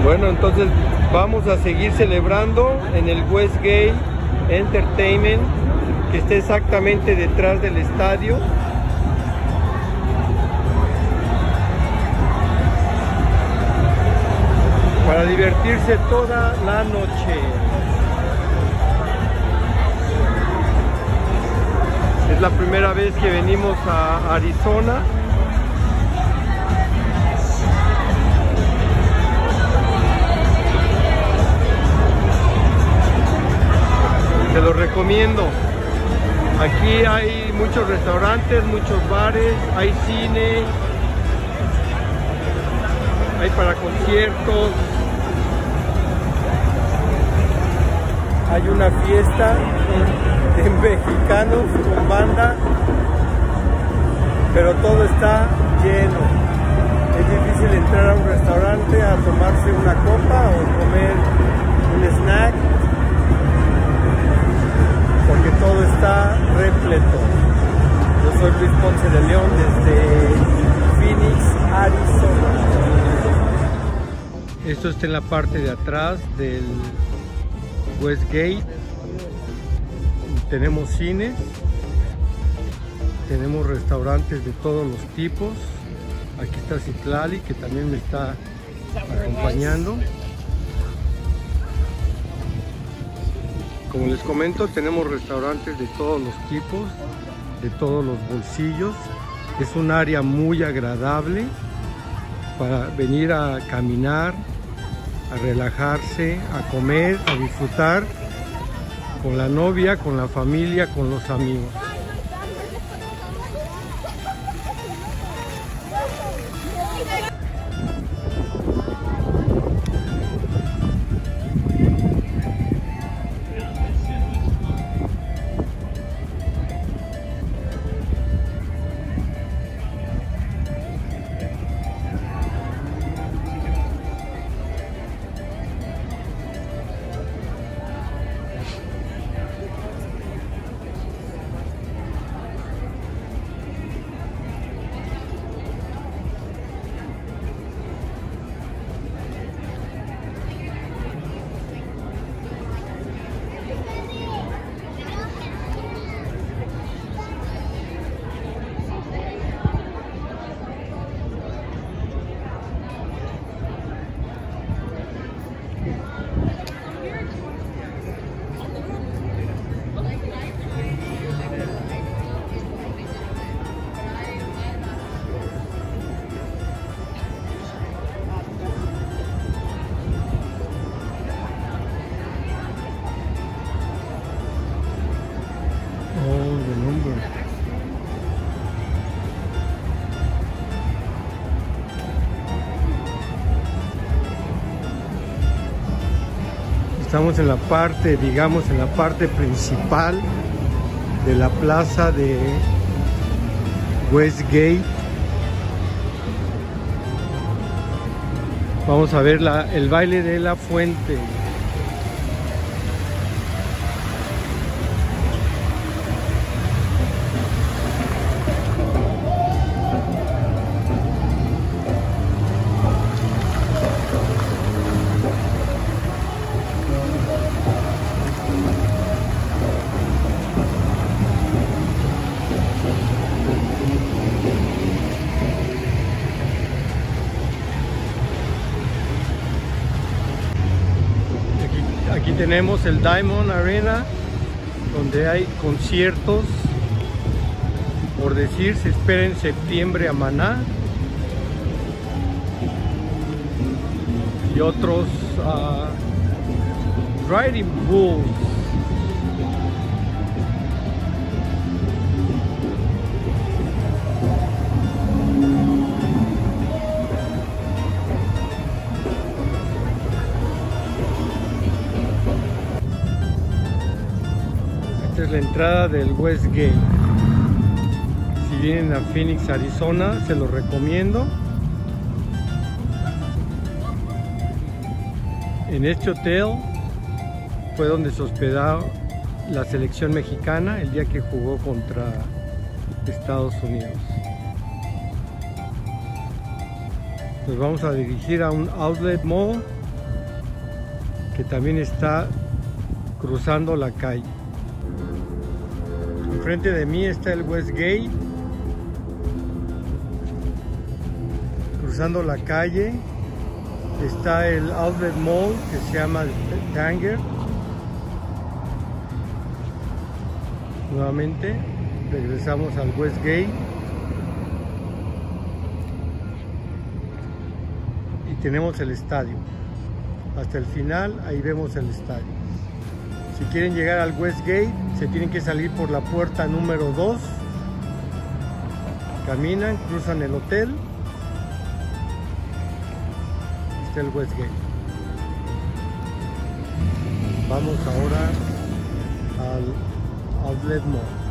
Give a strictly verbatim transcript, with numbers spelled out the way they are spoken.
Bueno, entonces vamos a seguir celebrando en el Westgate Entertainment, que está exactamente detrás del estadio. Para divertirse toda la noche. Es la primera vez que venimos a Arizona. Te lo recomiendo. Aquí hay muchos restaurantes, muchos bares, hay cine, hay para conciertos, hay una fiesta de mexicanos con banda, pero todo está lleno. Es difícil entrar a un restaurante a tomarse una copa o comer un snack, porque todo está repleto. Yo soy Luis Ponce de León desde Phoenix, Arizona. Esto está en la parte de atrás del Westgate. Tenemos cines, tenemos restaurantes de todos los tipos. Aquí está Citlali, que también me está acompañando. Como les comento, tenemos restaurantes de todos los tipos, de todos los bolsillos. Es un área muy agradable para venir a caminar, a relajarse, a comer, a disfrutar con la novia, con la familia, con los amigos. Estamos en la parte, digamos, en la parte principal de la plaza de Westgate. Vamos a ver la, el baile de la fuente. Aquí tenemos el Diamond Arena, donde hay conciertos. Por decir, se espera en septiembre a Maná y otros uh, Riding Bulls. Esta es la entrada del Westgate. Si vienen a Phoenix, Arizona, se los recomiendo. En este hotel fue donde se hospedó la selección mexicana el día que jugó contra Estados Unidos. Nos vamos a dirigir a un outlet mall que también está cruzando la calle. Enfrente de mí está el Westgate, cruzando la calle está el Outlet Mall que se llama Tanger. Nuevamente regresamos al Westgate y tenemos el estadio. Hasta el final ahí vemos el estadio. Si quieren llegar al Westgate se tienen que salir por la puerta número dos, caminan, cruzan el hotel, está el Westgate. Vamos ahora al Outlet Mall.